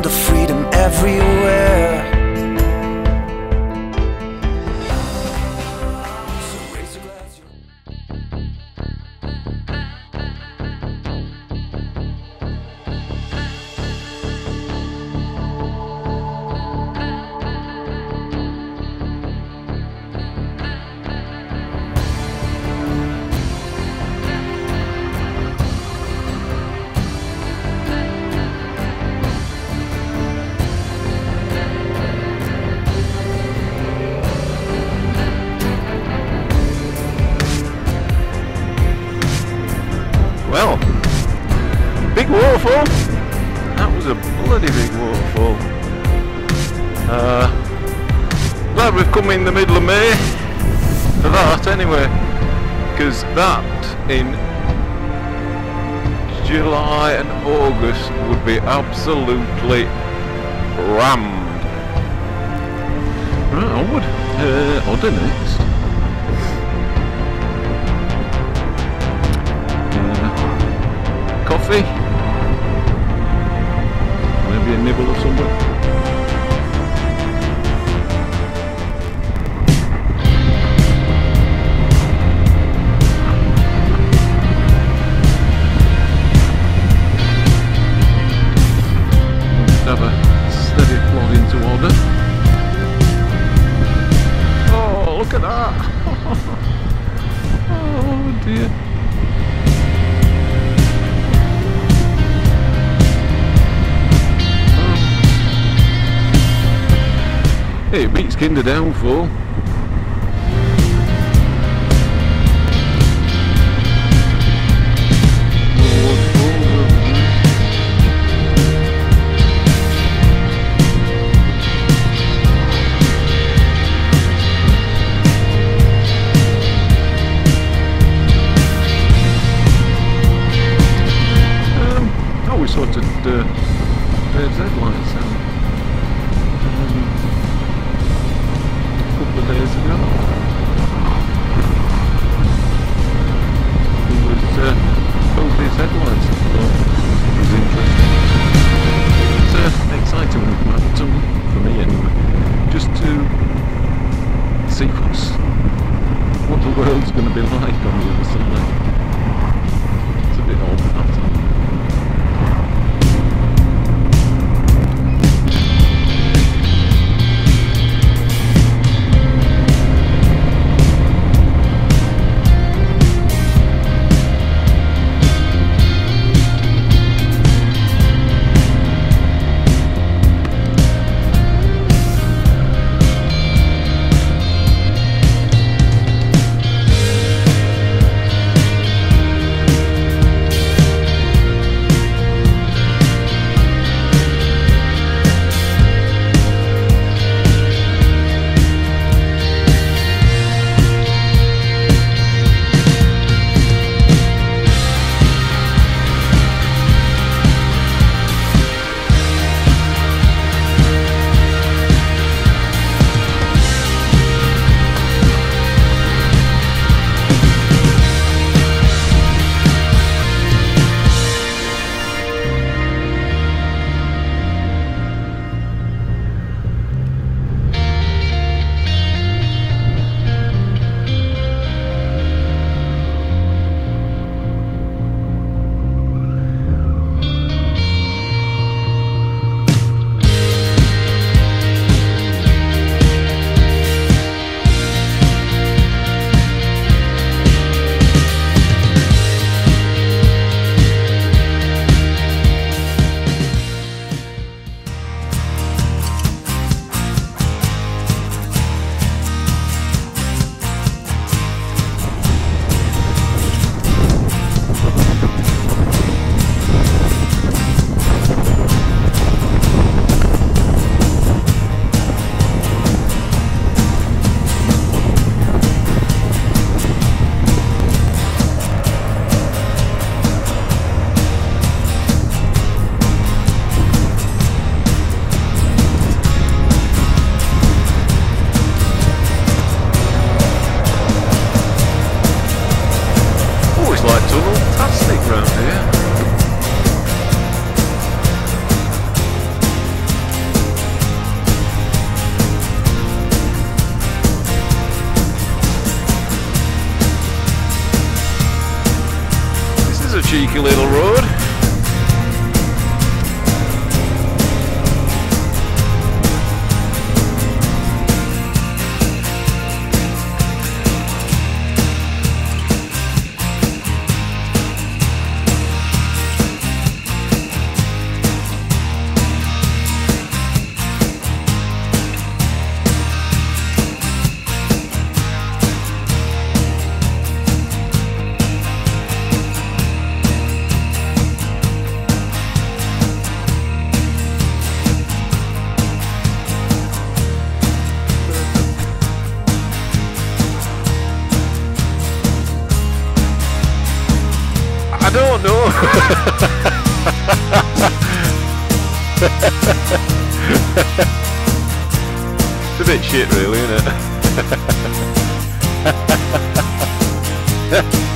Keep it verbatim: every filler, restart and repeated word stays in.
of freedom everywhere. Well, big waterfall. That was a bloody big waterfall. Uh, glad we've come in the middle of May for that anyway, because that in July and August would be absolutely rammed. Right, onward. Uh, Odder next. Coffee, maybe a nibble or something. Just have a steady plod into Odder. Oh, look at that! Oh dear. Hey, it beats Kinder Downfall. Um, I always sorted uh, Dave's headlights out. Days ago. He was uh, both his headlights, I thought it was interesting. It's uh, exciting when we come out of the tunnel, for me anyway, just to see what's, what the world's going to be like on the other side. It's a bit odd that time. a cheeky little road. I don't know. It's a bit shit really, isn't it?